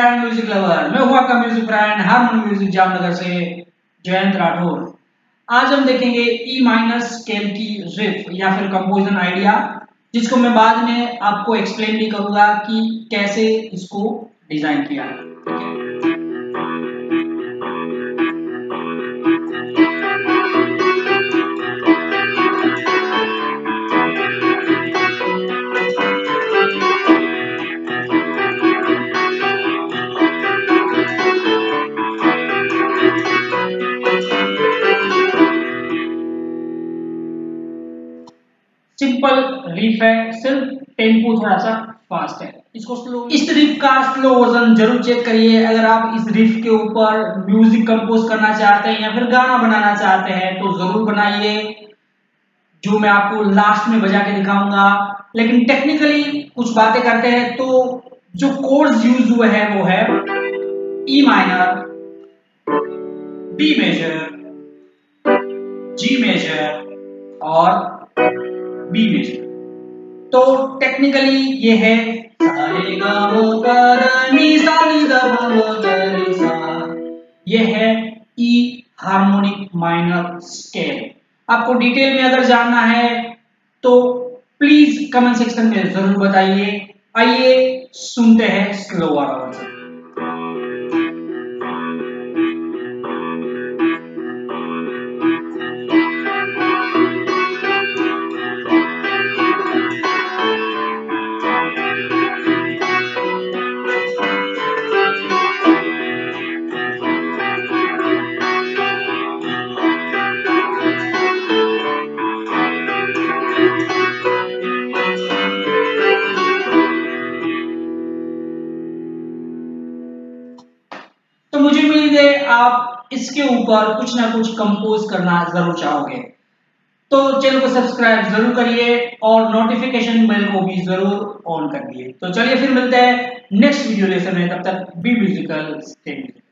Friend music lover, मैं हूं आपका music friend harmony music Jamnagar से जयंत राठौर। आज हम देखेंगे ई माइनर स्केल की रिफ या फिर कंपोजिशन आइडिया, जिसको मैं बाद में आपको एक्सप्लेन भी करूंगा कि कैसे इसको डिजाइन किया। सिंपल रिफ है, सिर्फ टेम्पो थोड़ा सा फास्ट है। इसको स्लो, इस रिफ का स्लो वर्जन जरूर चेक करिए। अगर आप इस रिफ के ऊपर म्यूजिक कंपोज करना चाहते हैं या फिर गाना बनाना चाहते हैं तो जरूर बनाइए, जो मैं आपको लास्ट में बजा के दिखाऊंगा। लेकिन टेक्निकली कुछ बातें करते हैं तो जो कोड्स यूज हुए हैं वो है E minor, D major, G major और बी मेजर। तो टेक्निकली ये है ये है ई हार्मोनिक माइनर स्केल। आपको डिटेल में अगर जानना है तो प्लीज कमेंट सेक्शन में जरूर बताइए। आइए सुनते हैं स्लो वाला वर्जन। तो मुझे उम्मीद है आप इसके ऊपर कुछ ना कुछ कंपोज करना जरूर चाहोगे। तो चैनल को सब्सक्राइब जरूर करिए और नोटिफिकेशन बेल को भी जरूर ऑन कर दिए। तो चलिए फिर मिलते हैं नेक्स्ट वीडियो लेसन में, तब तक बी म्यूजिकल स्टे म्यूजिकल।